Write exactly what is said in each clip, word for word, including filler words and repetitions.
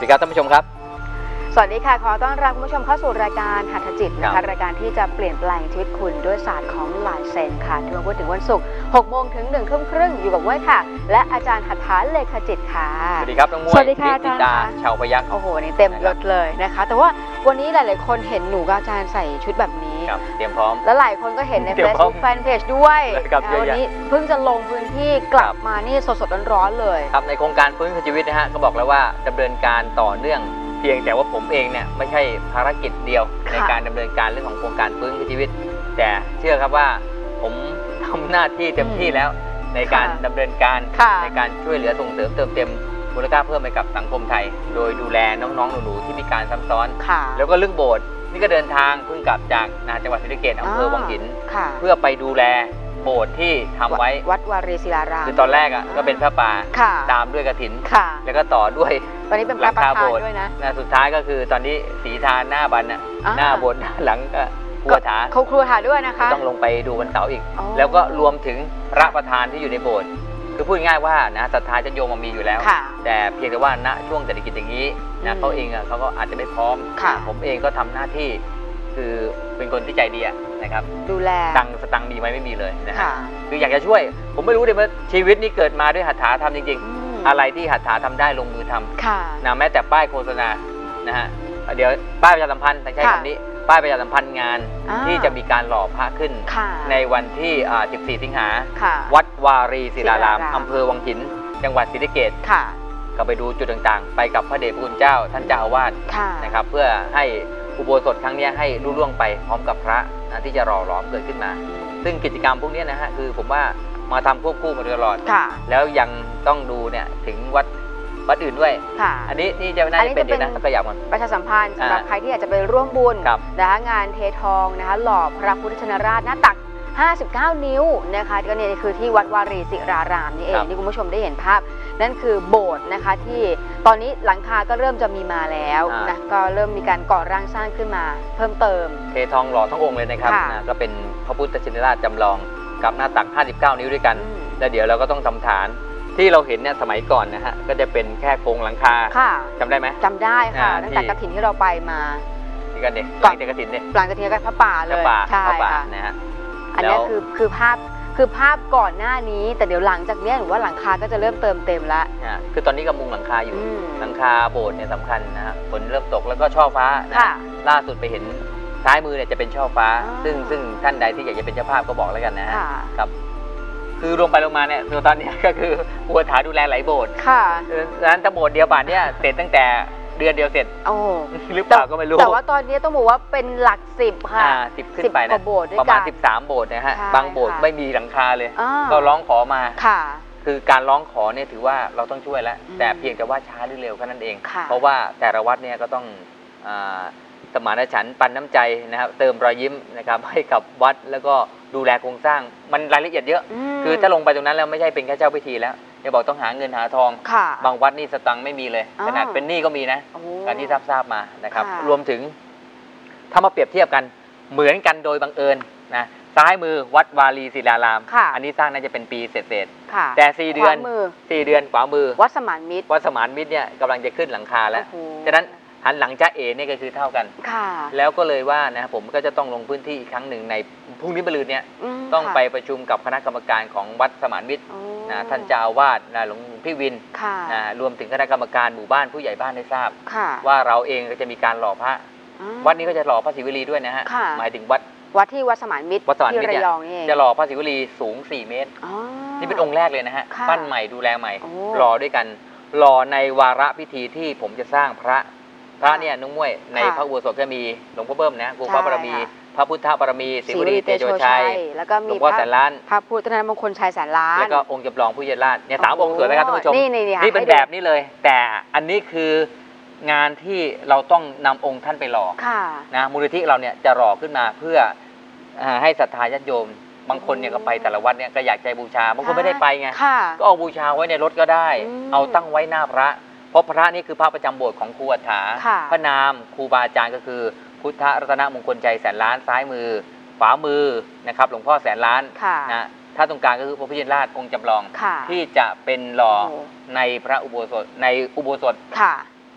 ดีครับท่านผู้ชมครับสวัสดีค่ะขอต้อนรับคุณผู้ชมเข้าสู่รายการหัตถจิตนะคะรายการที่จะเปลี่ยนแปลงชีวิตคุณด้วยศาสตร์ของลายเซ็นค่ะทุกวันพุธถึงวันศุกร์หกโมงถึงหนึ่งทุ่มครึ่งอยู่กับม้วยค่ะและอาจารย์หัตถาเลขาจิตค่ะสวัสดีครับน้องม้วยสวัสดีค่ะอาจารย์ชาวพยัคฆ์โอ้โหนี่เต็มยศเลยนะคะแต่ว่าวันนี้หลายๆคนเห็นหนูกับอาจารย์ใส่ชุดแบบนี้เตรียมพร้อมแล้วหลายคนก็เห็นใน Facebook แฟนเพจด้วยวันนี้เพิ่งจะลงพื้นที่กลับมานี่สดๆร้อนๆเลยครับในโครงการฟื้นคืนชีวิตนะฮะก็บอกแล้วว่าดำเนินการต่อเนื่องเพียงแต่ว่าผมเองเนี่ยไม่ใช่ภารกิจเดียวในการดำเนินการเรื่องของโครงการฟื้นคืนชีวิตแต่เชื่อครับว่าผมทำหน้าที่เต็มที่แล้วในการดำเนินการในการช่วยเหลือส่งเสริมเติมเต็มมูลค่าเพิ่มให้กับสังคมไทยโดยดูแลน้องๆหนูๆที่มีการซ้ำซ้อนแล้วก็เรื่องโบสถ์นี่ก็เดินทางเพิ่งกลับจากจังหวัดศรีสะเกษอำเภอวังหินเพื่อไปดูแลโบสถ์ที่ทำไว้วัดวารีศิลารามคือตอนแรกอ่ะก็เป็นพระป่าตามด้วยกฐินแล้วก็ต่อด้วยตอนนี้เป็นพระประธานด้วยนะสุดท้ายก็คือตอนนี้สีทาหน้าบันน่ะหน้าโบสถ์หลังก็ครัวถาเขาครัวถาด้วยนะคะต้องลงไปดูวันเสาร์อีกแล้วก็รวมถึงพระประธานที่อยู่ในโบสถ์คือพูดง่ายว่านะศรัทธาญาติโยมมันมีอยู่แล้วแต่เพียงแต่ว่าณช่วงเศรษฐกิจอย่างนี้นะเขาเองเขาก็อาจจะไม่พร้อมผมเองก็ทำหน้าที่คือเป็นคนที่ใจดีนะครับดูแลตังสตังมีไหมไม่มีเลยนะฮะคืออยากจะช่วยผมไม่รู้เลยว่าชีวิตนี้เกิดมาด้วยหัตถาทำจริงๆอะไรที่หัตถาทำได้ลงมือทำนะแม้แต่ป้ายโฆษณานะฮะเดี๋ยวป้ายประชาสัมพันธ์ใช้คำนี้ป้ายประชาสัมพันธ์งานที่จะมีการหล่อพระขึ้นในวันที่สิบสี่สิงหาวัดวารีศิลารามอำเภอวังหินจังหวัดศรีสะเกษก็ไปดูจุดต่างๆไปกับพระเดชพระคุณเจ้าท่านเจ้าอาวาสนะครับเพื่อให้อุโบสถครั้งนี้ให้รุ่ล่วงไปพร้อมกับพระนะที่จะหล่อหลอมเกิดขึ้นมาซึ่งกิจกรรมพวกนี้นะฮะคือผมว่ามาทำควบคู่มาตลอดแล้วยังต้องดูเนี่ยถึงวัดวัดอื่นด้วยอันนี้นี่จะน่าจะเป็นเดี๋ยวนะขยับมันประชาสัมพันธ์สำหรับใครที่อยากจะไปร่วมบุญนะคะงานเททองนะคะหล่อพระพุทธชินราชหน้าตักห้าสิบเก้านิ้วนะคะก็เนี่ยคือที่วัดวารีศิรารามนี่เองที่คุณผู้ชมได้เห็นภาพนั่นคือโบสถ์นะคะที่ตอนนี้หลังคาก็เริ่มจะมีมาแล้วนะก็เริ่มมีการก่อร่างสร้างขึ้นมาเพิ่มเติมเททองหล่อทั้งองค์เลยนะครับนะก็เป็นพระพุทธชินราชจำลองกับหน้าตักห้าสิบเก้านิ้วด้วยกันแล้วเดี๋ยวเราก็ต้องทำฐานที่เราเห็นเนี่ยสมัยก่อนนะฮะก็จะเป็นแค่โครงหลังคาจำได้ไหมจำได้ค่ะตั้งแต่กฐินที่เราไปมานี่กันเนี่ยหลังจากกฐินเนี่ยหลังจากที่พระป่าเลยใช่ค่ะนะฮะอันนี้คือคือภาพคือภาพก่อนหน้านี้แต่เดี๋ยวหลังจากนี้หรือว่าหลังคาก็จะเริ่มเติมเต็มแล้วคือตอนนี้กำมุงหลังคาอยู่หลังคาโบสถ์เนี่ยสำคัญนะฮะฝนเริ่มตกแล้วก็ช่อฟ้าล่าสุดไปเห็นซ้ายมือเนี่ยจะเป็นช่อฟ้าซึ่งซึ่งท่านใดที่อยากจะเป็นเจ้าภาพก็บอกแล้วกันนะฮะครับคือลงไปลงมาเนี่ยตอนนี้ก็คือปัวถาดูแลหลายโบสถ์ค่ะดังนั้นถ้าโบสถ์เดียวบาทเนี่ยเสร็จตั้งแต่เดือนเดียวเสร็จโอ้หรือเปล่าก็ไม่รู้แต่ว่าตอนนี้ต้องบอกว่าเป็นหลักสิบค่ะสิบขึ้นไปนะประมาณสิบสามโบสถ์นะฮะบางโบสถ์ไม่มีหลังคาเลยก็ร้องขอมาค่ะคือการร้องขอเนี่ยถือว่าเราต้องช่วยแล้วแต่เพียงแต่ว่าช้าหรือเร็วแค่นั้นเองเพราะว่าแต่ละวัดเนี่ยก็ต้องสมานฉันท์ปันน้ำใจนะครับเติมรอยยิ้มนะครับให้กับวัดแล้วก็ดูแลโครงสร้างมันรายละเอียดเยอะคือถ้าลงไปตรงนั้นแล้วไม่ใช่เป็นแค่เจ้าพิธีแล้วอย่าบอกต้องหาเงินหาทองบางวัดนี่สตังค์ไม่มีเลยขนาดเป็นหนี้ก็มีนะการที่ทราบทราบมานะครับรวมถึงถ้ามาเปรียบเทียบกันเหมือนกันโดยบังเอิญนะซ้ายมือวัดวารีศิลารามอันนี้สร้างน่าจะเป็นปีเศษๆแต่สี่เดือนสี่เดือนขวามือวัดสมานมิตรวัดสมานมิตรเนี่ยกำลังจะขึ้นหลังคาแล้วฉะนั้นหันหลังจ้าเอ๋นี่ก็คือเท่ากันแล้วก็เลยว่านะผมก็จะต้องลงพื้นที่อีกครั้งหนึ่งในพรุ่งนี้มะรืนเนี่ยต้องไปประชุมกับคณะกรรมการของวัดสมานมิตรนะท่านเจ้าอาวาสนะหลวงพี่วินนะรวมถึงคณะกรรมการหมู่บ้านผู้ใหญ่บ้านได้ทราบว่าเราเองก็จะมีการหล่อพระวัดนี้ก็จะหล่อพระศิวลีด้วยนะฮะหมายถึงวัดวัดที่วัดสมานมิตรที่ระยองนี่จะหล่อพระศิวลีสูงสี่เมตรนี่เป็นองค์แรกเลยนะฮะปั้นใหม่ดูแลใหม่หล่อด้วยกันหล่อในวาระพิธีที่ผมจะสร้างพระพระเนี่ยนุ่งมวยในพระอุโบสถก็มีหลวงพ่อเบิ้มนะครูพระบารมีพระพุทธบารมีศิวลีเตโชชัยแล้วก็มีพระแสนล้านพระพุทธนามงคลชัยแสนล้านแล้วก็องค์จำลองผู้เยี่ยมราชเนี่ยสามองค์สวยนะครับท่านผู้ชมนี่เป็นแบบนี้เลยแต่อันนี้คืองานที่เราต้องนำองค์ท่านไปหล่อนะมูลนิธิเราเนี่ยจะหล่อขึ้นมาเพื่อให้ศรัทธาญาติโยมบางคนเนี่ยก็ไปแต่ละวัดเนี่ยก็อยากใจบูชาบางคนไม่ได้ไปไงก็เอาบูชาไว้ในรถก็ได้เอาตั้งไว้หน้าพระเพราะพระนี่คือพระประจำโบสถ์ของครูอัฏฐาพระนามครูบาอาจารย์ก็คือพุทธรัตนมงคลใจแสนล้านซ้ายมือขวามือนะครับหลวงพ่อแสนล้านนะถ้าตรงกลางก็คือพระพุทธราชองค์จำลองที่จะเป็นหล่อในพระอุโบสถในอุโบสถข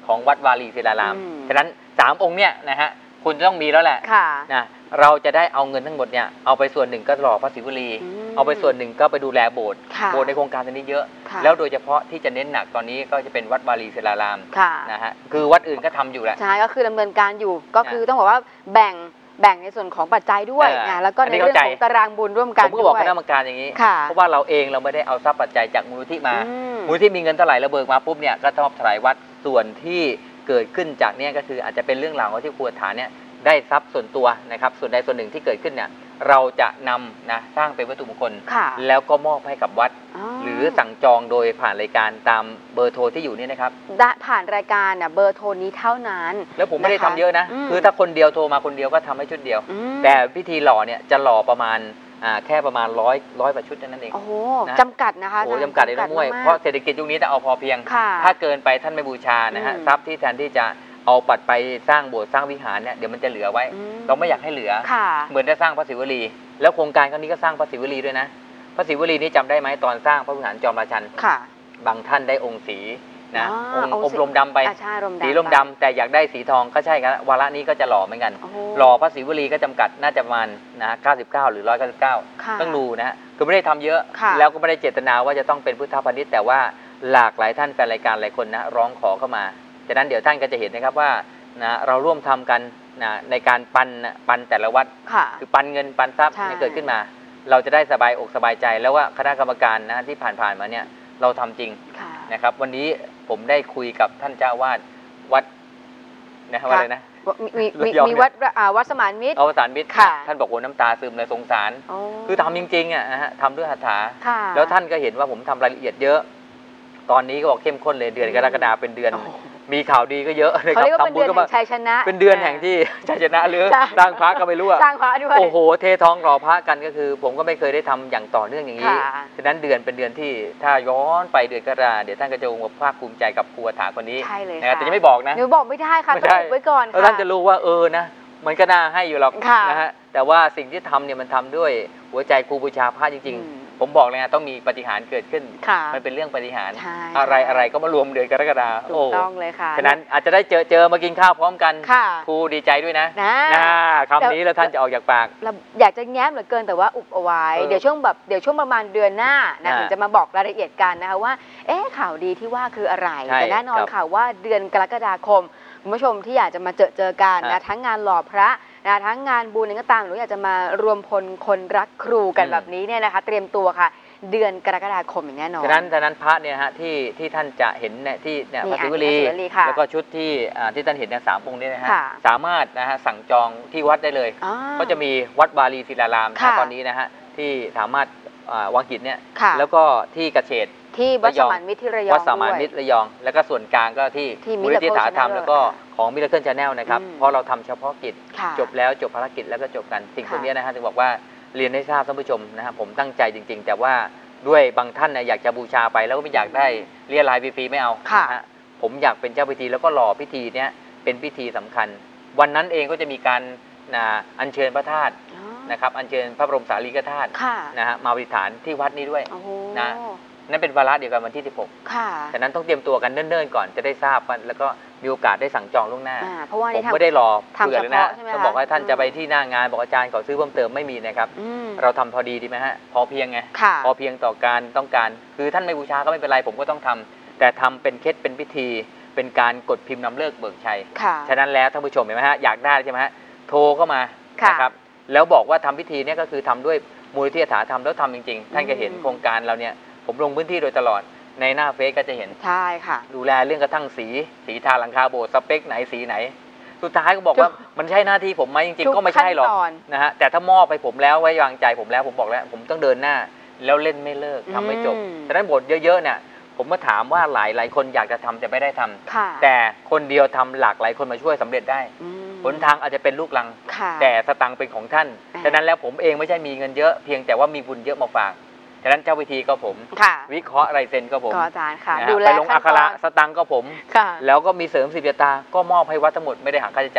ของวัดวารีศิลารามฉะนั้นสามองค์เนี่ยนะฮะคุณต้องมีแล้วแหละนะเราจะได้เอาเงินทั้งหมดเนี่ยเอาไปส่วนหนึ่งก็หล่อพระศิวลีเอาไปส่วนหนึ่งก็ไปดูแลโบสถ์โบสถ์ในโครงการตอนนี้เยอะแล้วโดยเฉพาะที่จะเน้นหนักตอนนี้ก็จะเป็นวัดวารีศิลารามนะฮะคือวัดอื่นก็ทำอยู่แหละใช่ก็คือดำเนินการอยู่ก็คือต้องบอกว่าแบ่งแบ่งในส่วนของปัจจัยด้วยนะแล้วก็ในเรื่องของตารางบุญร่วมกันผมก็บอกคณะกรรมการอย่างนี้เพราะว่าเราเองเราไม่ได้เอาทรัพย์ปัจจัยจากมูลนิธิมามูลนิธิมีเงินเท่าไหร่ระเบิกมาปุ๊บเนี่ยก็ต้องถวายวัดส่วนที่เกิดขึ้นจากนี้ก็คืออาจจะเป็นเรื่องราวของที่ครูฐานเนี่ยได้ทรัพย์ส่วนตัวนะครับส่วนใดส่วนหนึ่งที่เกิดขึ้นเนี่ยเราจะนำนะสร้างเป็นวัตถุมงคลแล้วก็มอบให้กับวัดหรือสั่งจองโดยผ่านรายการตามเบอร์โทรที่อยู่นี่นะครับผ่านรายการน่ะเบอร์โทรนี้เท่านั้นแล้วผมไม่ได้ทำเยอะนะคือถ้าคนเดียวโทรมาคนเดียวก็ทำให้ชุดเดียวแต่พิธีหล่อเนี่ยจะหล่อประมาณแค่ประมาณร้อยร้อยกว่าชุดนั่นเองโอ้โหจำกัดนะคะโอ้จำกัดเลยนะมวยเพราะเศรษฐกิจยุคนี้จะเอาพอเพียงถ้าเกินไปท่านไม่บูชานะฮะทรัพย์ที่แทนที่จะเอาปัดไปสร้างโบสถ์สร้างวิหารเนี่ยเดี๋ยวมันจะเหลือไว้เราไม่อยากให้เหลือเหมือนจะสร้างพระศิวลีแล้วโครงการครั้งนี้ก็สร้างพระศิวลีด้วยนะพระศิวลีนี้จำได้ไหมตอนสร้างพระวิหารจอมราชันบางท่านได้องค์สีนะองค์อมลมดำไปสีลมดำแต่อยากได้สีทองก็ใช่ครับวาระนี้ก็จะหล่อเหมือนกันหล่อพระศิวลีก็จำกัดน่าจะประมาณนะเก้าสิบเก้าหรือร้อยเก้าสิบเก้าต้องดูนะคือไม่ได้ทำเยอะแล้วก็ไม่ได้เจตนาว่าจะต้องเป็นพุทธพาณิชย์แต่ว่าหลากหลายท่านแฟนรายการหลายคนนะร้องขอเข้ามาฉะนั้นเดี๋ยวท่านก็จะเห็นนะครับว่านะเราร่วมทำกันนะในการปันปันแต่ละวัดคือปันเงินปันทรัพย์ให้เกิดขึ้นมาเราจะได้สบายอกสบายใจแล้วว่าคณะกรรมการนะที่ผ่านๆมาเนี่ยเราทำจริงนะครับวันนี้ผมได้คุยกับท่านเจ้าวาดวัดนะครับอะไรนะมีมีวัดวัดสมานมิตรเอาสมานมิตรท่านบอกว่าน้ำตาซึมเลยสงสารคือทำจริงๆอ่ะนะฮะทำด้วยหัตถาแล้วท่านก็เห็นว่าผมทำรายละเอียดเยอะตอนนี้ก็บอกเข้มข้นเลยเดือนกรกฎาคมเป็นเดือนมีข่าวดีก็เยอะนะครับทำบุญก็มาชัยชนะเป็นเดือนแห่งที่ชัยชนะหรือสร้างพระก็ไม่รู้สร้างพระด้วยโอ้โหเททองหล่อพระกันก็คือผมก็ไม่เคยได้ทำอย่างต่อเนื่องอย่างนี้ฉะนั้นเดือนเป็นเดือนที่ถ้าย้อนไปเดือนกรกฎาคมเดี๋ยวท่านก็จะงบภาคภูมิใจกับครูฐานคนนี้ใช่เลยแต่ยังไม่บอกนะหนูบอกไม่ได้ค่ะต้องไว้ก่อนค่ะท่านจะรู้ว่าเออนะมันก็น่าให้อยู่หรอกนะฮะแต่ว่าสิ่งที่ทำเนี่ยมันทำด้วยหัวใจครูบูชาพระจริงๆผมบอกเลยนะต้องมีปาฏิหาริย์เกิดขึ้นมันเป็นเรื่องปาฏิหาริย์อะไรอะไรก็มารวมเดือนกรกฎาคมถูกต้องเลยค่ะฉะนั้นอาจจะได้เจอเจอมากินข้าวพร้อมกันครูดีใจด้วยนะคำนี้แล้วท่านจะออกจากปากอยากจะแง้มเหลือเกินแต่ว่าอุบเอาไว้เดี๋ยวช่วงแบบเดี๋ยวช่วงประมาณเดือนหน้านะถึงจะมาบอกรายละเอียดกันนะคะว่าเอ๊ะข่าวดีที่ว่าคืออะไรแต่แน่นอนค่ะว่าเดือนกรกฎาคมคุณผู้ชมที่อยากจะมาเจอเจอกันนะทั้งงานหล่อพระนะทั้งงานบุญก็ตามหรืออยากจะมารวมพลคนรักครูกันแบบนี้เนี่ยนะคะเตรียมตัวค่ะเดือนกรกฎาคมอย่างแน่นอนฉะนั้นฉะนั้นพระเนี่ยฮะที่ที่ท่านจะเห็นเนี่ยที่เนี่ยพระศิวลีแล้วก็ชุดที่ที่ท่านเห็นในสามองค์นี้นะฮะสามารถนะฮะสั่งจองที่วัดได้เลยก็จะมีวัดวารีศิลารามตอนนี้นะฮะที่สามารถวังหินเนี่ยแล้วก็ที่เกษตรที่วัดสมานมิตรที่ระยองวัดสมานมิตรระยองแล้วก็ส่วนกลางก็ที่มูลนิธิถาธรรมแล้วก็ของมิราเคิลชาแนลนะครับเพราะเราทำเฉพาะกิจจบแล้วจบภารกิจแล้วก็จบกันสิ่งพวกนี้นะฮะถึงบอกว่าเรียนให้ทราบท่านผู้ชมนะครับผมตั้งใจจริงๆแต่ว่าด้วยบางท่านเนี่ยอยากจะบูชาไปแล้วก็ไม่อยากได้เรียรายฟรีๆไม่เอานะฮะผมอยากเป็นเจ้าพิธีแล้วก็หล่อพิธีเนี้ยเป็นพิธีสำคัญวันนั้นเองก็จะมีการอัญเชิญพระธาตุนะครับอัญเชิญพระบรมสารีริกธาตุนะฮะมาประดิษฐานที่วัดนี้ด้วยนะนั่นเป็นวาระเดียวกันวันที่สิบหกฉะนั้นต้องเตรียมตัวกันเนิ่นๆก่อนจะได้ทราบแล้วก็มีโอกาสได้สั่งจองล่วงหน้าผมไม่ได้รอเผื่อเลยนะต้องบอกว่าท่านจะไปที่หน้างานบอกอาจารย์ขอซื้อเพิ่มเติมไม่มีนะครับเราทำพอดีดีไหมฮะพอเพียงไงพอเพียงต่อการต้องการคือท่านไม่บูชาก็ไม่เป็นไรผมก็ต้องทำแต่ทำเป็นเคล็ดเป็นพิธีเป็นการกดพิมพ์นำเลิกเบิกชัยฉะนั้นแล้วท่านผู้ชมเห็นไหมฮะอยากได้ใช่ไหมฮะโทรเข้ามานะครับแล้วบอกว่าทำพิธีนี้ก็คือทำด้วยมูลนิธิถาธรรมแล้วทำจริงๆท่านก็เห็นโครงการเราเนี่ยผมลงพื้นที่โดยตลอดในหน้าเฟซก็จะเห็นใช่ค่ะดูแลเรื่องกระทั่งสีสีทาหลังคาโบสถ์สเปคไหนสีไหนสุดท้ายก็บอกว่ามันใช่หน้าที่ผมไหมจริงๆก็ไม่ใช่หรอกนะฮะแต่ถ้ามอบไปผมแล้วไว้วางใจผมแล้วผมบอกแล้วผมต้องเดินหน้าแล้วเล่นไม่เลิกทำไม่จบฉะนั้นบทเยอะๆเนี่ยผมมาถามว่าหลายหลายคนอยากจะทำแต่ไม่ได้ทำแต่คนเดียวทำหลากหลายคนมาช่วยสำเร็จได้หนทางอาจจะเป็นลูกลังแต่สตังค์เป็นของท่านฉะนั้นแล้วผมเองไม่ใช่มีเงินเยอะเพียงแต่ว่ามีบุญเยอะมาฝากฉะนั้นเจ้าวิธีก็ผมวิเคราะห์ไรเซนก็ผมอาจารย์ค่ะดูแลไปลงอัคระสตังก็ผมแล้วก็มีเสริมสิบยตาก็มอบให้วัดทั้งหมดไม่ได้หักค่าใช้จ่าย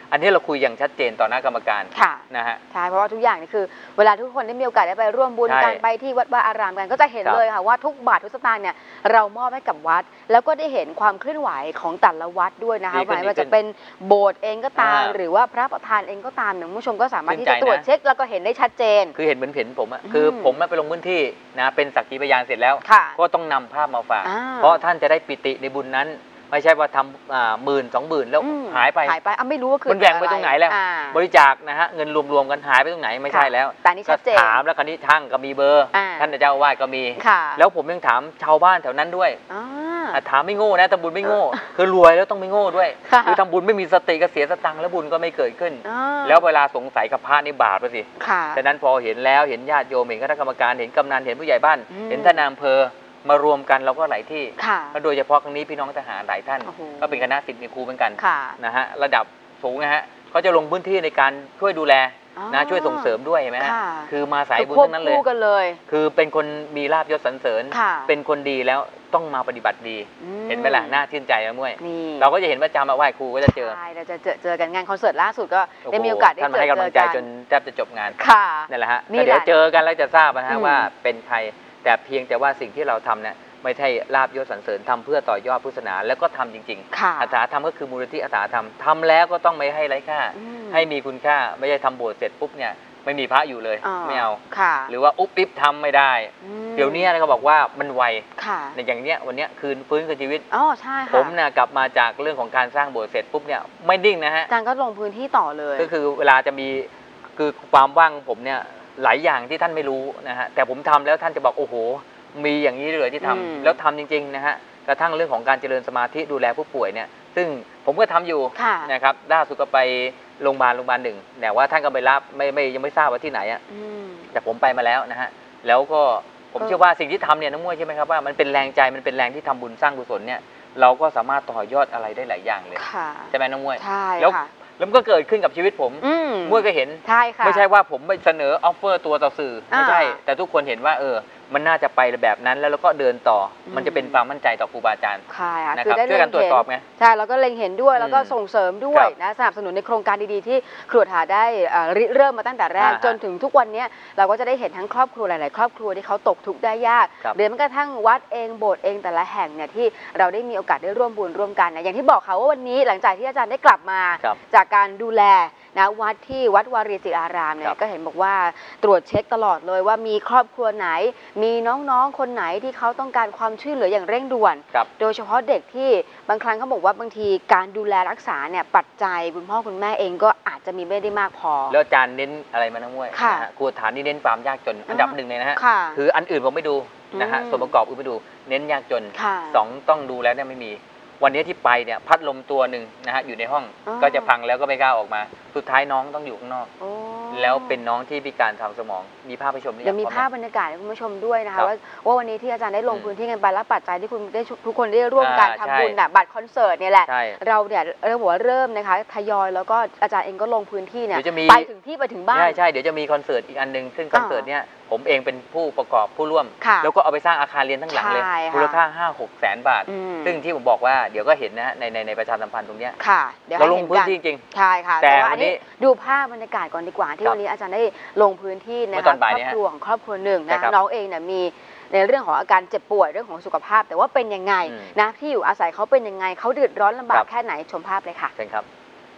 อันนี้เราคุยอย่างชัดเจนต่อหน้ากรรมการนะฮะใช่เพราะว่าทุกอย่างนี่คือเวลาทุกคนได้มีโอกาสได้ไปร่วมบุญกันไปที่วัดวาอารามกันก็จะเห็นเลยค่ะว่าทุกบาททุกสตางค์เนี่ยเรามอบให้กับวัดแล้วก็ได้เห็นความเคลื่อนไหวของแต่ละวัดด้วยนะคะไม่ว่าจะเป็นโบสถ์เองก็ตามหรือว่าพระประธานเองก็ตามเนี่ยผู้ชมก็สามารถที่จะตรวจเช็คแล้วก็เห็นได้ชัดเจนคือเห็นเหมือนเห็นผมอะคือผมไปลงพื้นที่นะเป็นสักขีพยานเสร็จแล้วก็ต้องนำภาพมาฝากเพราะท่านจะได้ปิติในบุญนั้นไม่ใช่ว่าทำหมื่นสองหมื่นแล้วหายไปหายไปไม่รู้ว่าคือมันแบ่งไปตรงไหนแล้วบริจาคนะฮะเงินรวมๆกันหายไปตรงไหนไม่ใช่แล้วแต่นี่ชัดเจนถามแล้วคราวนี้ทั้งก็มีเบอร์ท่านเจ้าอาวาสก็มีแล้วผมยังถามชาวบ้านแถวนั้นด้วยถามไม่โง่นะทำบุญไม่โง่คือรวยแล้วต้องไม่โง่ด้วยคือทำบุญไม่มีสติก็เสียสตังค์แล้วบุญก็ไม่เกิดขึ้นแล้วเวลาสงสัยกับพระนี่บาปไปสิฉะนั้นพอเห็นแล้วเห็นญาติโยมเห็นคณะกรรมการเห็นกำนันเห็นผู้ใหญ่บ้านเห็นท่านนายอำเภอมารวมกันเราก็หลายที่แล้วโดยเฉพาะครั้งนี้พี่น้องทหารหลายท่านก็เป็นคณะศิษย์มีครูเหมือนกันนะฮะระดับสูงนะฮะเขาจะลงพื้นที่ในการช่วยดูแลนะช่วยส่งเสริมด้วยเห็นไหมฮะคือมาสายบุญทั้งนั้นเลยคือเป็นคนมีลาภยศสรรเสริญเป็นคนดีแล้วต้องมาปฏิบัติดีเห็นไหมล่ะน่าชื่นใจนะมุ้ยเราก็จะเห็นประจำมาไหว้ครูก็จะเจอใช่เราจะเจอเจอกันงานคอนเสิร์ตล่าสุดก็ได้มีโอกาสได้เจอกันท่านมาให้กำลังใจจนแทบจะจบงานนั่นแหละฮะเดี๋ยวเจอกันแล้วจะทราบนะฮะว่าเป็นใครแต่เพียงแต่ว่าสิ่งที่เราทำเนี่ยไม่ใช่ลาภยศสรรเสริญทำเพื่อต่อยอดพุทธศาสนาแล้วก็ทำจริงๆอาสาธรรมก็คือมูลนิธิอาสาธรรมทำแล้วก็ต้องไม่ให้ไร้ค่าให้มีคุณค่าไม่ใช่ทำโบสถ์เสร็จปุ๊บเนี่ยไม่มีพระอยู่เลยไม่เอาหรือว่าอุ๊บปิ๊บทำไม่ได้เดี๋ยวนี้เขาบอกว่ามันไวในอย่างเนี้ยวันนี้คืนฟื้นคืนชีวิตผมเนี่ยกลับมาจากเรื่องของการสร้างโบสถ์เสร็จปุ๊บเนี่ยไม่นิ่งนะฮะอาจารย์ก็ลงพื้นที่ต่อเลยก็คือเวลาจะมีคือความว่างผมเนี่ยหลายอย่างที่ท่านไม่รู้นะฮะแต่ผมทำแล้วท่านจะบอกโอ้โหมีอย่างนี้เลยที่ทำแล้วทำจริงๆนะฮะกระทั่งเรื่องของการเจริญสมาธิดูแลผู้ป่วยเนี่ยซึ่งผมก็ทำอยู่นะครับล่าสุดก็ไปโรงพยาบาลโรงพยาบาลหนึ่งแต่ว่าท่านก็ไปรับไม่ไม่ยังไม่ทราบว่าที่ไหนอ่ะแต่ผมไปมาแล้วนะฮะแล้วก็ผมเชื่อว่าสิ่งที่ทำเนี่ยน้องมวยใช่ไหมครับว่ามันเป็นแรงใจมันเป็นแรงที่ทำบุญสร้างกุศลเนี่ยเราก็สามารถต่อยอดอะไรได้หลายอย่างเลยใช่ไหมน้องมวยใช่แล้วแล้วมันก็เกิดขึ้นกับชีวิตผมมวยก็เห็นไม่ใช่ว่าผมไปเสนอออฟเฟอร์ตัวต่อสื่อไม่ใช่แต่ทุกคนเห็นว่าเออมันน่าจะไปแบบนั้นแล้วเราก็เดินต่อมันจะเป็นความมั่นใจต่อครูบาอาจารย์ใช่ค่ะคือได้ช่วยกันตรวจสอบไงใช่แล้วก็เล็งเห็นด้วยแล้วก็ส่งเสริมด้วยนะสนับสนุนในโครงการดีๆที่ครูหาได้เริ่มมาตั้งแต่แรกจนถึงทุกวันนี้เราก็จะได้เห็นทั้งครอบครัวหลายๆครอบครัวที่เขาตกทุกข์ได้ยากหรือแม้กระทั่งวัดเองโบสถ์เองแต่ละแห่งเนี่ยที่เราได้มีโอกาสได้ร่วมบุญร่วมกันนะอย่างที่บอกค่ะว่าวันนี้หลังจากที่อาจารย์ได้กลับมาจากการดูแลนะวัดที่วัดวารีศิรารามเนี่ยก็เห็นบอกว่าตรวจเช็คตลอดเลยว่ามีครอบครัวไหนมีน้องๆคนไหนที่เขาต้องการความช่วยเหลืออย่างเร่งด่วนโดยเฉพาะเด็กที่บางครั้งเขาบอกว่าบางทีการดูแลรักษาเนี่ยปัจจัยคุณพ่อคุณแม่เองก็อาจจะมีไม่ได้มากพอแล้วอาจารย์เน้นอะไรมาน้องมวยครูฐานนี่เน้นความยากจนอันดับหนึ่งเลยนะฮะคืออันอื่นผมไม่ดูนะฮะส่วนประกอบอื่นไม่ดูเน้นยากจนสองต้องดูแล้วเนี่ยไม่มีวันนี้ที่ไปเนี่ยพัดลมตัวหนึ่งนะฮะอยู่ในห้องก็จะพังแล้วก็ไม่กล้าออกมาสุดท้ายน้องต้องอยู่ข้างนอกแล้วเป็นน้องที่พิการทางสมองมีภาพไปชมนี่เดี๋ยวมีภาพบรรยากาศให้คุณผู้ชมด้วยนะคะว่าว่าวันนี้ที่อาจารย์ได้ลงพื้นที่กันไปแล้วปัจจัยที่คุณได้ทุกคนได้ร่วมกันทำบุญแบบบัตรคอนเสิร์ตเนี่ยแหละเราเนี่ยเราหัวเริ่มนะคะทยอยแล้วก็อาจารย์เองก็ลงพื้นที่เนี่ยไปถึงที่ไปถึงบ้านใช่ใช่เดี๋ยวจะมีคอนเสิร์ตอีกอันนึงซึ่งคอนเสิร์ตเนี่ยผมเองเป็นผู้ประกอบผู้ร่วมแล้วก็เอาไปสร้างอาคารเรียนทั้งหลังเลยมูลค่า ห้าหก แสนบาทซึ่งที่ผมบอกว่าเดี๋ยวก็เห็นนะในในในประชาสัมพันธ์ตรงนี้เราลงพื้นที่จริงใช่ค่ะแต่วันนี้ดูภาพบรรยากาศก่อนดีกว่าที่วันนี้อาจารย์ได้ลงพื้นที่นะคะครอบครัวของครอบครัวหนึ่งนะน้องเองเนี่ยมีในเรื่องของอาการเจ็บป่วยเรื่องของสุขภาพแต่ว่าเป็นยังไงนะที่อยู่อาศัยเขาเป็นยังไงเขาเดือดร้อนลำบากแค่ไหนชมภาพเลยค่ะเชิญครับ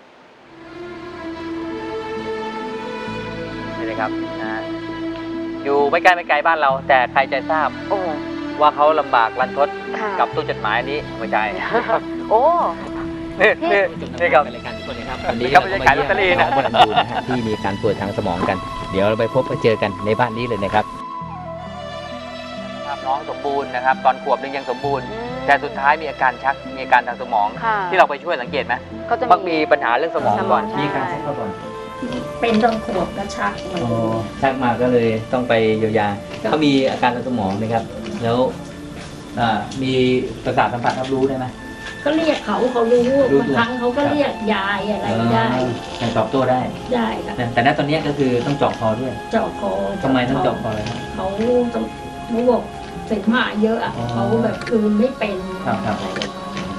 นี่เลยครับนะอยู่ไม่ใกล้ไม่ไกลบ้านเราแต่ใครจะทราบว่าเขาลำบากรันทดกับตู้จดหมายนี้ไม่ใช่โอ้นี่นี่นี่ครับรายการทุกคนนะครับวันนี้เรามาเยี่ยมน้องบอลลูนนะฮะที่มีการป่วยทางสมองกันเดี๋ยวเราไปพบไปเจอกันในบ้านนี้เลยนะครับน้องสมบูรณ์นะครับตอนขวบนึงยังสมบูรณ์แต่สุดท้ายมีอาการชักมีอาการทางสมองที่เราไปช่วยสังเกตไหมมักมีปัญหาเรื่องสมองก่อนมีการชักก่อนเป็นตอนขวบก็ชักอ๋อชักมาก็เลยต้องไปเยียวยาเขามีอาการทางสมองนะครับแล้วมีประสาทสัมผัสรับรู้ได้ไหมก็เรียกเขาเขารู้บางครั้งเขาก็เรียกยายอะไรได้แต่ตอบโต้ได้ได้ค่ะแต่ณตอนนี้ก็คือต้องเจาะคอด้วยเจาะคอทำไมต้องเจาะคอเลยครับเขาเขาบอกเสมหะเยอะอ่ะเขาแบบคืนไม่เป็นครับครับ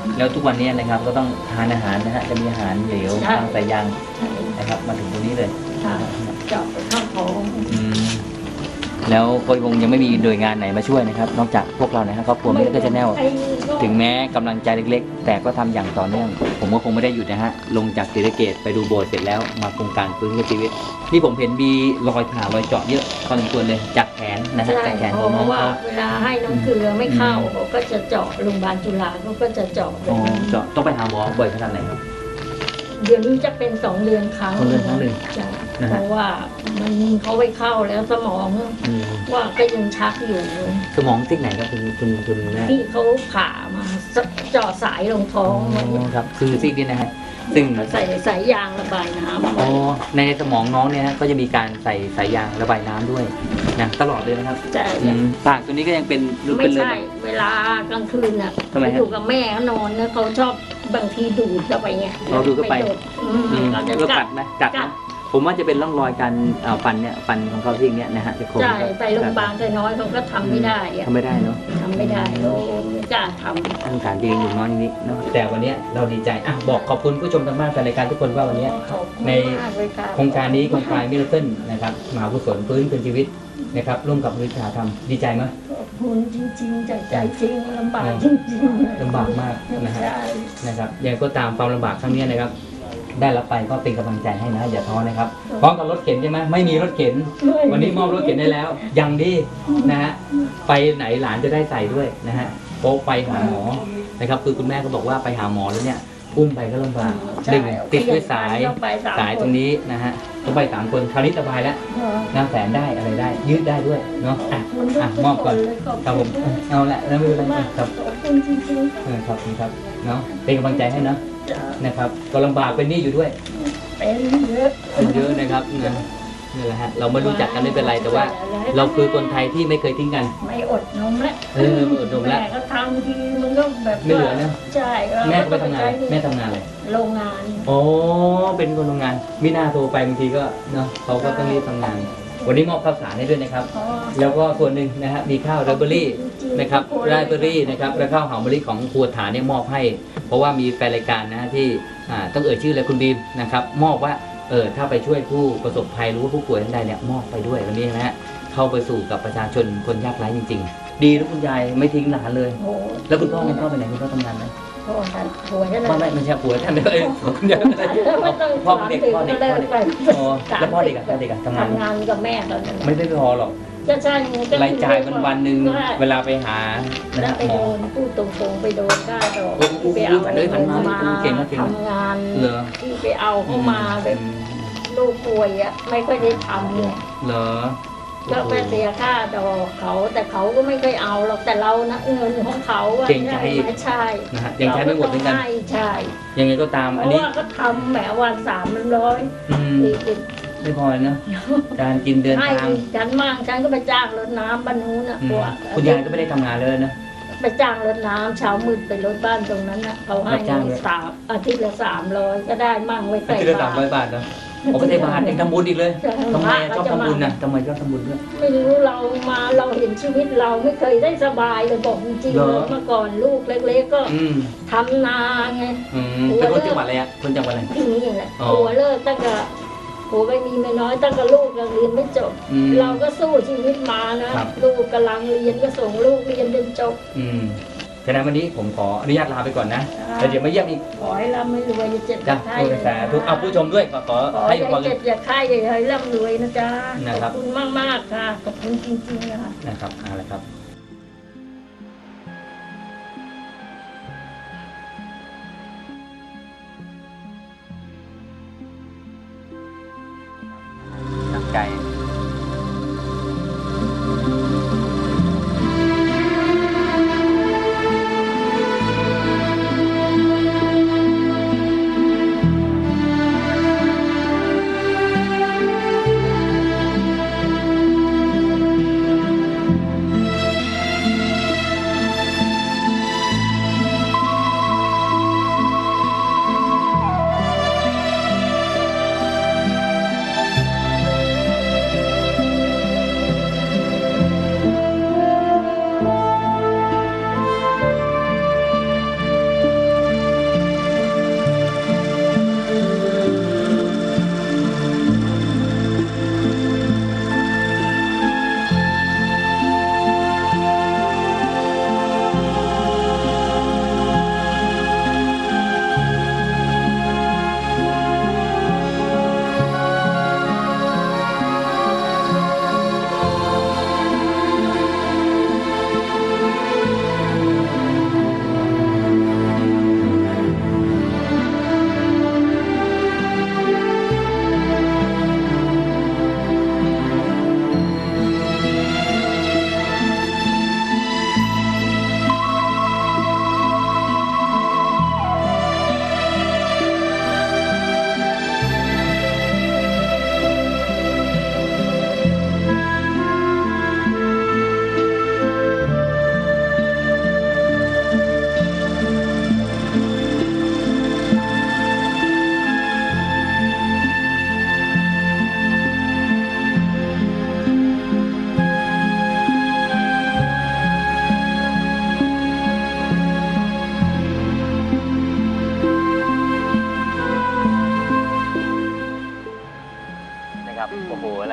แล้วทุกวันนี้นะครับก็ต้องทานอาหารนะฮะจะมีอาหารเหลวทางสายยางนะครับมาถึงตรงนี้เลยเจาะเข้าท้องแล้วก็คงยังไม่มีหน่วยงานไหนมาช่วยนะครับนอกจากพวกเรานะครับครอบครัวมิสเตอร์ชาแนลถึงแม้กำลังใจเล็กๆแต่ก็ทำอย่างต่อเนื่องผมก็คงไม่ได้หยุดนะฮะลงจากศรีสะเกษไปดูโบสถ์เสร็จแล้วมาโครงการฟื้นฟูชีวิตนี่ผมเห็นมีรอยผ่ารอยเจาะเยอะพอสมควรเลยจากแขนนะฮะจากแขนของน้องเขาเวลาให้น้ำเกลือไม่เข้าเขาก็จะเจาะโรงพยาบาลจุฬาเขาก็จะเจาะอ๋อเจาะต้องไปหาหมอบ่อยขนาดไหนครับเดือนนี้จะเป็นสองเดือนครั้งเดือนครั้งหนึ่งเพราะว่ามันเขาไปเข้าแล้วสมองว่าก็ยังชักอยู่สมองที่ไหนครับคุณคุณคุณแม่ที่เขาผ่ามาเจาะสายลงท้องครับคือซีกนี้นะฮะซึ่งใส่สายยางระบายน้ำอ๋อในสมองน้องเนี่ยก็จะมีการใส่สายยางระบายน้ำด้วยนะตลอดเลยนะครับใช่ปากตัวนี้ก็ยังเป็นไม่ใช่เวลากลางคืนน่ะอยู่กับแม่เขานอนเนี่ยเขาชอบบางทีดูดเข้าไปไงเราดูเข้าไปเรากัดไหมกัดนะผมว่าจะเป็นร่องรอยการฟันเนี่ยฟันของเขาที่อย่างเงี้ยนะฮะจะคงใช่ไปโรงพยาบาลแต่น้อยเขาก็ทำไม่ได้ทำไม่ได้เนาะทำไม่ได้เราไม่กล้าทำตั้งการดีอยู่น้อยนี้เนาะแต่วันนี้เราดีใจอ่ะบอกขอบคุณผู้ชมทางบ้านแฟนรายการทุกคนว่าวันนี้ในโครงการนี้โครงการมิลเลอร์นะครับมหากุศลฟื้นคืนชีวิตนะครับร่วมกับวิชาธรรมดีใจไหมขอบคุณจริงๆใจใจจริงลำบากจริงๆลำบากมากนะฮะนะครับยังก็ตามความลำบากครั้งนี้นะครับได้รับไปก็เป็นกำลังใจให้นะอย่าท้อนะครับพร้อมกับรถเข็นใช่ไหมไม่มีรถเข็นวันนี้มอบรถเข็นได้แล้วยังดีนะฮะไปไหนหลานจะได้ใส่ด้วยนะฮะโป๊ไปหาหมอนะครับคือคุณแม่ก็บอกว่าไปหาหมอแล้วเนี่ยอุ้มไปก็ลำบากดึงติดด้วยสายสายตรงนี้นะฮะต้องไปสามคนคราวนี้สบายแล้วนั่งแฝนได้อะไรได้ยืดได้ด้วยเนาะอ่ะอ่ะมอบก่อนครับผมเอาละแล้วไม่เป็นไรครับขอบคุณจริงๆครับครับเนาะเป็นกำลังใจให้เนาะนะครับก็ลำบากเป็นนี่อยู่ด้วยเป็นเยอะเป็นเยอะนะครับนะนี่แหละฮะเราไม่รู้จักกันไม่เป็นไรแต่ว่าเราคือคนไทยที่ไม่เคยทิ้งกันไม่อดนมแล้วเออไม่อดนมแล้วแม่ก็ทำทีมันก็แบบไม่เหลือนะใช่แม่ก็ไปทำงานแม่ทำงานอะไรโรงงานโอ้เป็นคนโรงงานมิน่าโทรไปบางทีก็เนาะเขาก็ต้องรีบทำงานวันนี้มอบข้าวสารให้ด้วยนะครับแล้วก็ส่วนหนึ่งนะฮะมีข้าวไรเบอรี่นะครับไรเบอรี่นะครับและข้าวหอมมะลิของครัวฐานเนี่ยมอบให้เพราะว่ามีแฟนรายการนะที่ต้องเอ่ยชื่อเลยคุณบีมนะครับมอบว่าเออถ้าไปช่วยผู้ประสบภัยหรือว่าผู้ป่วยท่านใดเนี่ยมอบไปด้วยวันนี้นะฮะเข้าไปสู่กับประชาชนคนยากไร้จริงๆดีแล้วคุณยายไม่ทิ้งหลานเลยแล้วคุณพ่อคุณพ่อไปไหนคุณพ่อทำงานไหมพ่อท่านป่วยพ่อไม่ไม่ใช่ป่วยท่านเลยคุณยายพ่อเด็กพ่อเด็กพ่อเด็กอ๋อแล้วพ่อเด็กอะพ่อเด็กอะทำงานทำงานกับแม่ตอนนั้นไม่ได้พอหรอกจะใช่รายจ่ายวันวันหนึ่งเวลาไปหาแล้วไปโดนพูดตรงๆไปโดนค่าดอกไปเอามาทำงานที่ไปเอาเข้ามาแบบลูกป่วยอ่ะไม่ค่อยได้ทำเลยเหรอก็ไปเสียค่าดอกเขาแต่เขาก็ไม่เคยเอาหรอกแต่เรานะเงินของเขาอ่ะเก่งใจใช่นะฮะยังใช้ไม่หมดเหมือนกันใช่ยังไงก็ตามอันนี้ก็ทำแหมวันสามร้อยไม่พอเนาะการกินเดินทางฉันมากฉันก็ไปจ้างรถน้ำบ้านนู้นนะคุณยายก็ไม่ได้ทำงานเลยนะไปจ้างรถน้ำเช้ามืดไปรถบ้านตรงนั้นนะเขาให้สามอาทิตย์ละสามร้อยก็ได้มั่งไว้ใส่บาตรอาทิตย์ละสามร้อยบาทเนาะผมไม่ได้บาทเองทำบุญอีกเลยทำไมชอบทำบุญนะทำไมชอบทำบุญด้วยไม่รู้เรามาเราเห็นชีวิตเราไม่เคยได้สบายเลยบอกจริงๆเมื่อก่อนลูกเล็กๆก็ทำนาไงเป็นคนจังหวัดอะไรอ่ะคนจังหวัดอะไรที่นี่แหละหัวเลิกตั้งแต่โหไม่มีไม่น้อยตั้งแต่ลูกยังเรียนไม่จบเราก็สู้ชีวิตมานะลูกกำลังเรียนก็ส่งลูกเรียนจนจบฉะนั้นวันนี้ผมขออนุญาตลาไปก่อนนะแต่เดี๋ยวมาเยี่ยมอีกขอให้ร่ำให้รวยอย่าเจ็บอย่าไข้เลยนะทุกเอาผู้ชมด้วยขอขอให้ความเจ็บอย่าไข้อย่าให้ร่ำรวยนะจ๊ะขอบคุณมากมากค่ะขอบคุณจริงๆนะคะนะครับเอาละครับน้ำใจ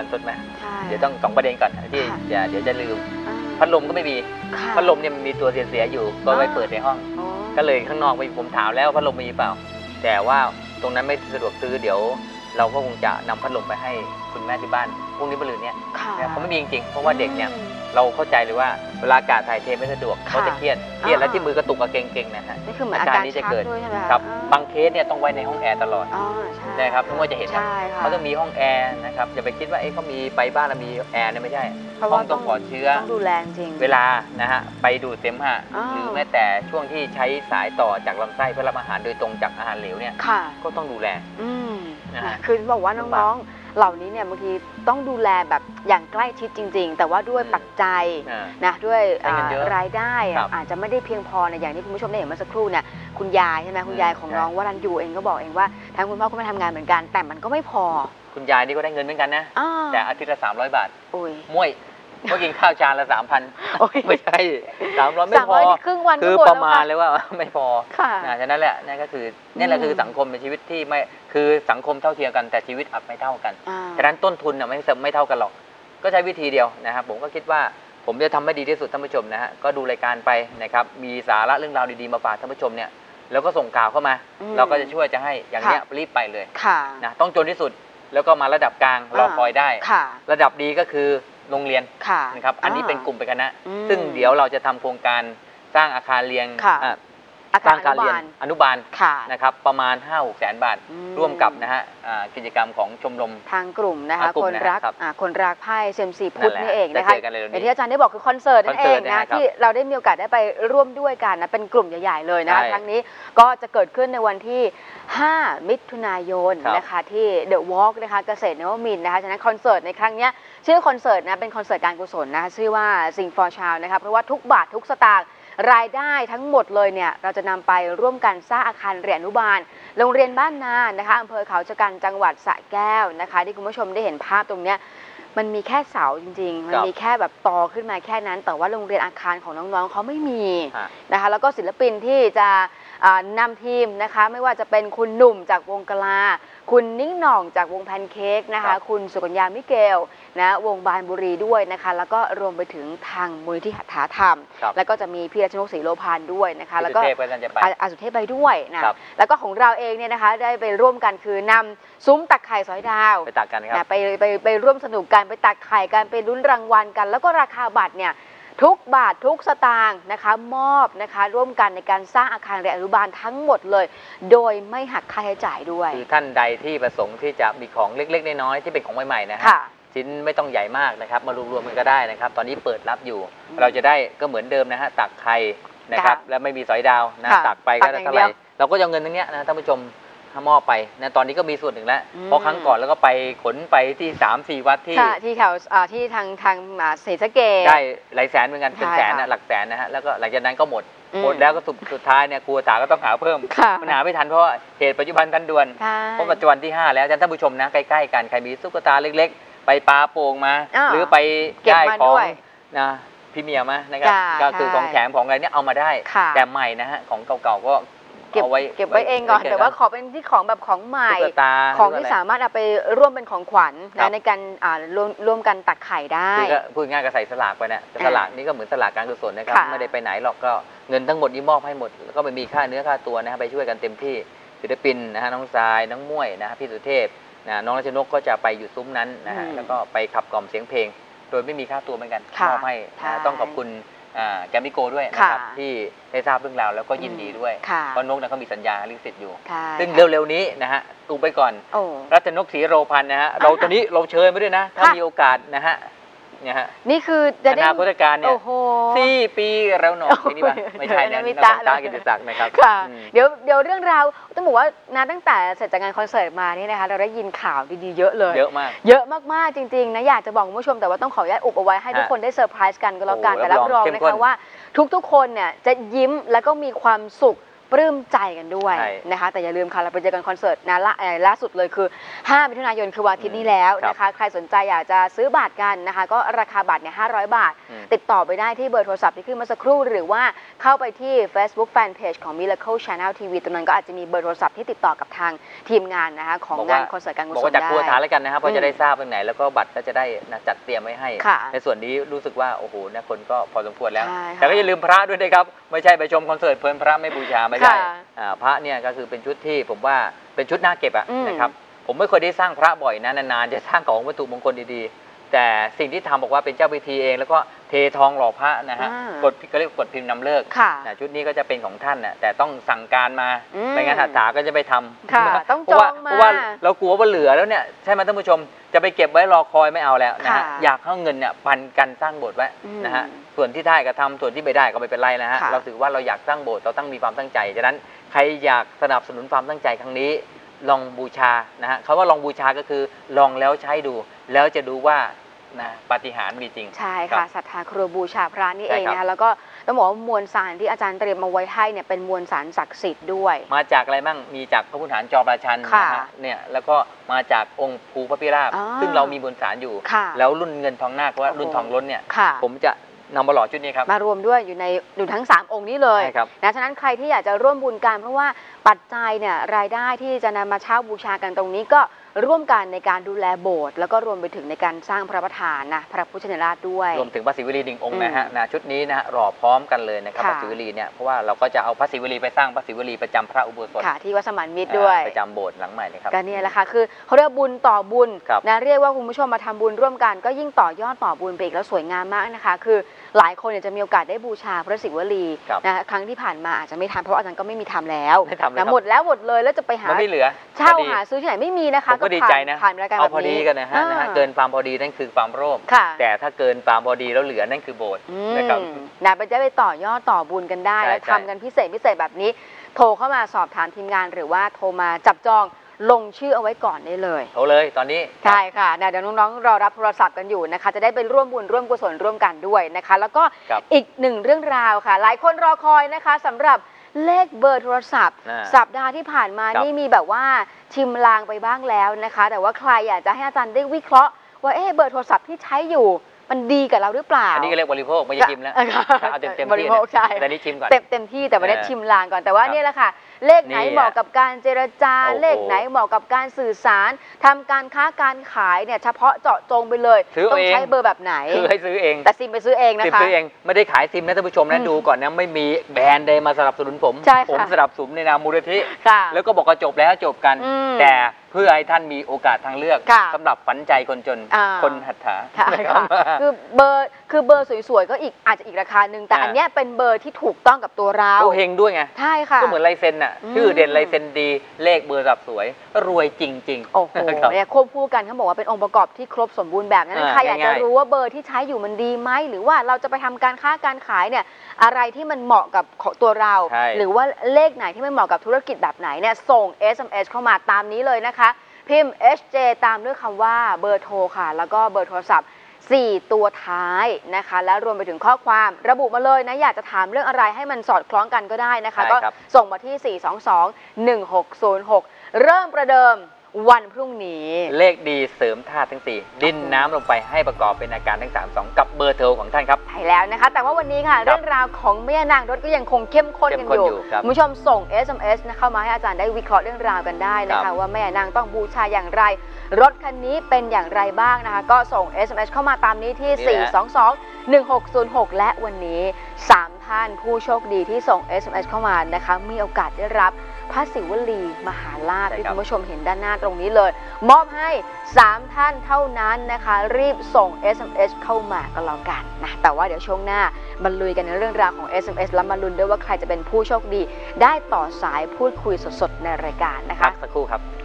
สดไหมเดี๋ยวต้องสองประเด็นก่อนที่อย่าเดี๋ยวจะลืมพัดลมก็ไม่มีพัดลมเนี่ยมีตัวเสียๆอยู่ก็ไว้เปิดในห้องก็เลยข้างนอกไปผมถามแล้วพัดลมมีเปล่าแต่ว่าตรงนั้นไม่สะดวกซื้อเดี๋ยวเราก็คงจะนำพัดลมไปให้คุณแม่ที่บ้านพรุ่งนี้มะรืนเนี่ยเขาไม่มีจริงๆเพราะว่าเด็กเนี่ยเราเข้าใจเลยว่าเวลาอากาศถ่ายเทไม่สะดวกเขาจะเครียดเครียดแล้วที่มือกระตุกกระเกงๆนะฮะนี่คือเหมือนอาการนี้จะเกิดครับบางเคสเนี่ยต้องไว้ในห้องแอร์ตลอดนะครับทุกคนจะเห็นเขาต้องมีห้องแอร์นะครับอย่าไปคิดว่าเอ้เขามีไปบ้านแล้วมีแอร์เนี่ยไม่ใช่ห้องต้องปลอดเชื้อดูแลจริงเวลานะฮะไปดูดเสมหะหรือแม้แต่ช่วงที่ใช้สายต่อจากลำไส้เพื่อรับอาหารโดยตรงจากอาหารเหลวเนี่ยก็ต้องดูแลคือบอกว่าน้องๆเหล่านี้เนี่ยบางทีต้องดูแลแบบอย่างใกล้ชิดจริงๆแต่ว่าด้วยปัจจัยนะด้วยรายได้อาจจะไม่ได้เพียงพอในอย่างที่คุณผู้ชมได้เห็นเมื่อสักครู่เนี่ยคุณยายใช่ไหมคุณยายของน้องวรัญญูเองก็บอกเองว่าทั้งคุณพ่อก็มาทำงานเหมือนกันแต่มันก็ไม่พอคุณยายนี่ก็ได้เงินเหมือนกันนะแต่อาทิตย์ละสามร้อยบาทมวยเมื่อกินข้าวจานละสามพันไม่ใช่สามร้อยไม่พอคือประมาณเลยว่าไม่พอฉะนั้นแหละนั่นก็คือนี่แหละคือสังคมเป็นชีวิตที่ไม่คือสังคมเท่าเทียมกันแต่ชีวิตอับไม่เท่ากันฉะนั้นต้นทุนไม่ไม่เท่ากันหรอกก็ใช้วิธีเดียวนะครับผมก็คิดว่าผมจะทำให้ดีที่สุดท่านผู้ชมนะฮะก็ดูรายการไปนะครับมีสาระเรื่องราวดีๆมาฝากท่านผู้ชมเนี่ยแล้วก็ส่งข่าวเข้ามาเราก็จะช่วยจะให้อย่างนี้รีบไปเลยนะต้องจนที่สุดแล้วก็มาระดับกลางรอคอยได้ระดับดีก็คือโรงเรียนนะครับอันนี้เป็นกลุ่มเป็นคณะซึ่งเดี๋ยวเราจะทำโครงการสร้างอาคารเรียนสร้างอาคารเรียนอนุบาลนะครับประมาณ ห้าหก แสนบาทร่วมกับนะฮะกิจกรรมของชมรมทางกลุ่มนะคะคนรักคนรักไพ่เซมซีพุทธนี่เองนะคะอย่างที่อาจารย์ได้บอกคือคอนเสิร์ตนั่นเองนะที่เราได้มีโอกาสได้ไปร่วมด้วยกันนะเป็นกลุ่มใหญ่ๆเลยนะครั้งนี้ก็จะเกิดขึ้นในวันที่ห้ามิถุนายนนะคะที่เดอะวอล์กนะคะเกษตรนวมินทร์นะคะฉะนั้นคอนเสิร์ตในครั้งนี้ชื่อคอนเสิร์ตนะเป็นคอนเสิร์ตการกุศลนะคะชื่อว่า Sing for Child นะคะเพราะว่าทุกบาททุกสตางค์รายได้ทั้งหมดเลยเนี่ยเราจะนำไปร่วมกันสร้างอาคารเรียนอนุบาลโรงเรียนบ้านนานะคะอำเภอเขาชะกันจังหวัดสระแก้วนะคะที่คุณผู้ชมได้เห็นภาพตรงเนี้ยมันมีแค่เสาจริงๆมันมีแค่แบบตอขึ้นมาแค่นั้นแต่ว่าโรงเรียนอาคารของน้องๆเขาไม่มีนะคะแล้วก็ศิลปินที่จะนำทีมนะคะไม่ว่าจะเป็นคุณหนุ่มจากวงกลาคุณนิ้งหน่องจากวงแพนเค้กนะคะคุณสุกัญญามิเกลนะวงบานบุรีด้วยนะคะแล้วก็รวมไปถึงทางมูลนิธิหัตถาธรรมแล้วก็จะมีพี่รัชนกศรีโลพานด้วยนะคะแล้วก็อาสุเทพไปด้วยนะแล้วก็ของเราเองเนี่ยนะคะได้ไปร่วมกันคือนำซุ้มตักไข่สอยดาวไปตักกันครับไปไปไปร่วมสนุกกันไปตักไข่กันไปลุ้นรางวัลกันแล้วก็ราคาบัตรเนี่ยทุกบาททุกสตางค์นะคะมอบนะคะร่วมกันในการสร้างอาคารเรียนอนุบาลทั้งหมดเลยโดยไม่หักค่าใช้จ่ายด้วยคือท่านใดที่ประสงค์ที่จะมีของเล็กๆน้อยๆที่เป็นของใหม่ๆนะฮะชิ้นไม่ต้องใหญ่มากนะครับมารวมๆกันก็ได้นะครับตอนนี้เปิดรับอยู่เราจะได้ก็เหมือนเดิมนะฮะตักไข่นะครับแล้วไม่มีสอยดาวนะตักไปก็เท่าไหร่เราก็จะเงินตรงนี้นะท่านผู้ชมมอบไปนะตอนนี้ก็มีส่วนหนึ่งแล้วเพราะครั้งก่อนแล้วก็ไปขนไปที่ สามสี่ วัดที่ที่แถวที่ทางทางศรีสะเกษได้หลายแสนเหมือนกันเป็นแสนนะหลักแสนนะฮะแล้วก็หลังจากนั้นก็หมดหมดแล้วก็สุดท้ายเนี่ยครูตาก็ต้องหาเพิ่มมันหาไม่ทันเพราะเหตุปัจจุบันทันด่วนเพราะปัจจุบันที่ห้าแล้วท่านผู้ชมนะใกล้ๆกันใครมีตุ๊กตาเล็กๆไปปาโป่งมาหรือไปได้ของนะพี่เมียมานะครับก็คือของแถมของอะไรเนี่ยเอามาได้แต่ใหม่นะฮะของเก่าๆก็เก็บไว้เก็บไว้เองก่อนแต่ว่าขอเป็นที่ของแบบของใหม่ของที่สามารถเอาไปร่วมเป็นของขวัญในการร่วมร่วมกันตักไข่ได้พูดง่ายก็ใส่สลากไปนะสลากนี่ก็เหมือนสลากการกุศลนะครับไม่ได้ไปไหนหรอกก็เงินทั้งหมดนี้มอบให้หมดแล้วก็ไม่มีค่าเนื้อค่าตัวนะไปช่วยกันเต็มที่ศิลปินนะฮะน้องทรายน้องม้วยนะฮะพี่สุเทพนะน้องรัชนกก็จะไปอยู่ซุ้มนั้นนะฮะแล้วก็ไปขับกล่อมเสียงเพลงโดยไม่มีค่าตัวเหมือนกันมอบให้ต้องขอบคุณแกมมิโกด้วยนะครับที่ได้ทราบเรื่องราวแล้วก็ยินดีด้วยเพราะนกนะเขามีสัญญาลิขสิทธิ์อยู่ซึ่งเร็วๆนี้นะฮะตูไปก่อนรัชนกศรีโรพันธ์นะฮะเราตอนนี้เราเชิญไปด้วยนะถ้ามีโอกาสนะฮะเนี่ยฮะนี่คือจะได้อนาคตการเนี่ยสี่ปีแล้วหนอที่นี่ป่ะไม่ใช่นะตาตากิติศักดิ์นะครับเดี๋ยวเดี๋ยวเรื่องราวต้องบอกว่านะตั้งแต่เสร็จจากงานคอนเสิร์ตมานี่นะคะเราได้ยินข่าวดีๆเยอะเลยเยอะมากเยอะมากๆจริงๆนะอยากจะบอกคุณผู้ชมแต่ว่าต้องขออนุญาตอุบเอาไว้ให้ทุกคนได้เซอร์ไพรส์กันก็แล้วกันแต่รับรองนะคะว่าทุกๆคนเนี่ยจะยิ้มแล้วก็มีความสุขปลื้มใจกันด้วยนะคะแต่อย่าลืมค่ะเราไปเจอกันคอนเสิร์ตนะล่าล่าสุดเลยคือห้ามิถุนายนคือวันอาทิตย์นี้แล้วนะคะใครสนใจอยากจะซื้อบัตรกันนะคะก็ราคาบัตรเนี่ยห้าร้อยบาทติดต่อไปได้ที่เบอร์โทรศัพท์ที่ขึ้นมาสักครู่หรือว่าเข้าไปที่ Facebook Fanpage ของ Miracle Channel ที วี ตรงนั้นก็อาจจะมีเบอร์โทรศัพท์ที่ติดต่อกับทางทีมงานนะคะของงานคอนเสิร์ตการกุศลได้บอกว่าจากครัวฐานแล้วกันนะครับเพราะจะได้ทราบเป็นไหนแล้วก็บัตรก็จะได้จัดเตรียมไว้ให้ในส่วนนี้รู้สึกว่าโอ้โหนะคนก็พอสมควรแล้วแต่ก็อย่าลืมพระด้วยนะครับไม่ใช่ไปชมคอนเสิร์ตเพลินพระไม่บูชาไม่ได้พระเนี่ยก็คือเป็นชุดที่ผมว่าเป็นชุดน่าเก็บอะนะครับผมไม่เคยได้สร้างพระบ่อยนะนานๆจะสร้างของวัตถุมงคลดีๆแต่สิ่งที่ทำบอกว่าเป็นเจ้าพิธีเองแล้วก็เททองหล่อพระนะฮะกดก็เรียกกดพิมพ์นำเลิกชุดนี้ก็จะเป็นของท่านนะแต่ต้องสั่งการมาไม่งั้นหัตถาก็จะไปทำต้องจองมาเพราะว่าเรากลัวว่าเหลือแล้วเนี่ยใช่ไหมท่านผู้ชมจะไปเก็บไว้รอคอยไม่เอาแล้วนะฮะอยากเอาเงินเนี่ยปันกันสร้างโบสถ์ไว้นะฮะส่วนที่ได้ก็ทำส่วนที่ไม่ได้ก็ไม่เป็นไรนะฮะเราถือว่าเราอยากสร้างโบสถ์เราต้องมีความตั้งใจฉะนั้นใครอยากสนับสนุนความตั้งใจครั้งนี้ลองบูชานะฮะคำว่าลองบูชาก็คือลองแล้วใช้ดูแล้วจะดูว่านะปาฏิหาริย์มีจริงใช่ค่ะศรัทธาครูบูชาพระนี่เองนะคะแล้วก็ต้องบอกว่ามวลสารที่อาจารย์เตรียมมาไว้ให้เนี่ยเป็นมวลสารศักดิ์สิทธิ์ด้วยมาจากอะไรบ้างมีจากพระพุทธฐานจอมราชันนะฮะเนี่ยแล้วก็มาจากองค์ภูพระพิราบซึ่งเรามีมวลสารอยู่แล้วรุ่นเงินทองนาคว่ารุ่นทองล้นเนี่ยผมจะนำมาหล่อชุดนี้ครับมารวมด้วยอยู่ในอยู่ทั้งสามองค์นี้เลยนะฉะนั้นใครที่อยากจะร่วมบุญกันเพราะว่าปัจจัยเนี่ยรายได้ที่จะนำมาเช่าบูชากันตรงนี้ก็ร่วมกันในการดูแลโบสถ์แล้วก็รวมไปถึงในการสร้างพระประธานนะพระพุทธชินราชด้วยรวมถึงพระศิวลีหนึ่งองค์นะฮะนะชุดนี้นะรอพร้อมกันเลยนะครับพระศิวลีเนี่ยเพราะว่าเราก็จะเอาพระศิวลีไปสร้างพระศิวลีประจำพระอุโบสถที่วัดสมานมิตรด้วยประจำโบสถ์หลังใหม่นะครับก็นี่แหละค่ะคือเขาเรียกบุญต่อบุญนะเรียกว่าคุณผู้ชมมาทำบุญร่วมกันก็ยิ่งต่อยอดต่อบุญไปอีกแล้วสวยงามมากนะคะคือหลายคนเนี่ยจะมีโอกาสได้บูชาพระศิวลีนะครั้งที่ผ่านมาอาจจะไม่ทำเพราะอาจารย์ก็ไม่มีทำแล้วนะหมดแล้วหมดเลยแล้วจะไปหาไม่เหลือเช่าหาซื้อที่ไหนไม่มีนะคะก็ดีใจนะผ่านรายการเอาพอดีกันนะฮะนะฮะเกินความพอดีนั่นคือความโลภแต่ถ้าเกินความพอดีแล้วเหลือนั่นคือโบสถ์นะครับนะไปจะไปต่อยอดต่อบุญกันได้แล้วทำกันพิเศษพิเศษแบบนี้โทรเข้ามาสอบถามทีมงานหรือว่าโทรมาจับจองลงชื่อเอาไว้ก่อนได้เลยโทรเลยตอนนี้ใช่ค่ะเดี๋ยวน้องๆรอรับโทรศัพท์กันอยู่นะคะจะได้ไปร่วมบุญร่วมกุศลร่วมกันด้วยนะคะแล้วก็อีกหนึ่งเรื่องราวค่ะหลายคนรอคอยนะคะสำหรับเลขเบอร์โทรศัพท์สัปดาห์ที่ผ่านมานี่มีแบบว่าชิมลางไปบ้างแล้วนะคะแต่ว่าใครอยากจะให้อาจารย์ได้วิเคราะห์ว่าเอ๊ะเบอร์โทรศัพท์ที่ใช้อยู่มันดีกับเราหรือเปล่าอันนี้ก็เรียกบริโภคไม่ใช่ชิมแล้วเอาเต็มเต็มที่นะแต่นี้ชิมก่อนเต็มเต็มที่แต่วันนี้ชิมลางก่อนแต่ว่านี่แหละค่ะเลขไหนเหมาะกับการเจรจาเลขไหนเหมาะกับการสื่อสารทำการค้าการขายเนี่ยเฉพาะเจาะจงไปเลยต้องใช้เบอร์แบบไหนคือให้ซื้อเองแต่ซิมไปซื้อเองนะคะซิมซื้อเองไม่ได้ขายซิมนะท่านผู้ชมนะดูก่อนนะไม่มีแบรนด์ใดมาสนับสนุนผมผมสนับสนุนในนามมูลนิธิแล้วก็บอกว่าจบแล้วจบกันแต่เพื่อให้ท่านมีโอกาสทางเลือกสำหรับฝันใจคนจนคนหัตถาคือเบอร์คือเบอร์สวยๆก็อีกอาจจะอีกราคาหนึ่งแต่อันนี้เป็นเบอร์ที่ถูกต้องกับตัวเราตัวเฮงด้วยไงใช่ค่ะก็เหมือนลายเซ็นน่ะชื่อเด่นลายเซ็นดีเลขเบอร์แบบสวยรวยจริงๆโอ้โหเนี่ยควบคู่กันเขาบอกว่าเป็นองค์ประกอบที่ครบสมบูรณ์แบบนั้นใครอยากจะรู้ว่าเบอร์ที่ใช้อยู่มันดีไหมหรือว่าเราจะไปทำการค้าการขายเนี่ยอะไรที่มันเหมาะกับตัวเราหรือว่าเลขไหนที่มันเหมาะกับธุรกิจแบบไหนเนี่ยส่ง เอส เอ็ม เอส เข้ามาตามนี้เลยนะคะพิมพ์ เอช เจ ตามด้วยคำว่าเบอร์โทรค่ะแล้วก็เบอร์โทรศัพท์สี่ตัวท้ายนะคะและรวมไปถึงข้อความระบุมาเลยนะอยากจะถามเรื่องอะไรให้มันสอดคล้องกันก็ได้นะคะก็ส่งมาที่สี่ สอง สอง หนึ่ง หก ศูนย์ หกเริ่มประเดิมวันพรุ่งนี้เลขดีเสริมธาตุทั้งสี่ดินน้ำลงไปให้ประกอบเป็นอาการทั้งสามสองกับเบอร์โทรของท่านครับใช่แล้วนะคะแต่ว่าวันนี้ค่ะเรื่องราวของแม่นางรถก็ยังคงเข้มข้นกันอยู่คุณผู้ชมส่ง เอส เอ็ม เอส เข้ามาให้อาจารย์ได้วิเคราะห์เรื่องราวกันได้นะคะว่าแม่นางต้องบูชาอย่างไรรถคันนี้เป็นอย่างไรบ้างนะคะก็ส่ง เอส เอ็ม เอส เข้ามาตามนี้ที่สี่ สอง สอง หนึ่ง หก ศูนย์ หกและวันนี้สามท่านผู้โชคดีที่ส่ง เอส เอ็ม เอส เข้ามานะคะมีโอกาสได้รับพระศิวลีมหาลาภที่คุณผู้ชมเห็นด้านหน้าตรงนี้เลยมอบให้สามท่านเท่านั้นนะคะรีบส่ง เอส เอ็ม เอส เข้ามาก็แล้วกันนะแต่ว่าเดี๋ยวช่วงหน้ามาลุยกันในเรื่องราวของ เอส เอ็ม เอส แล้วมาลุ้นด้วยว่าใครจะเป็นผู้โชคดีได้ต่อสายพูดคุยสดๆในรายการนะคะสักครู่ครับ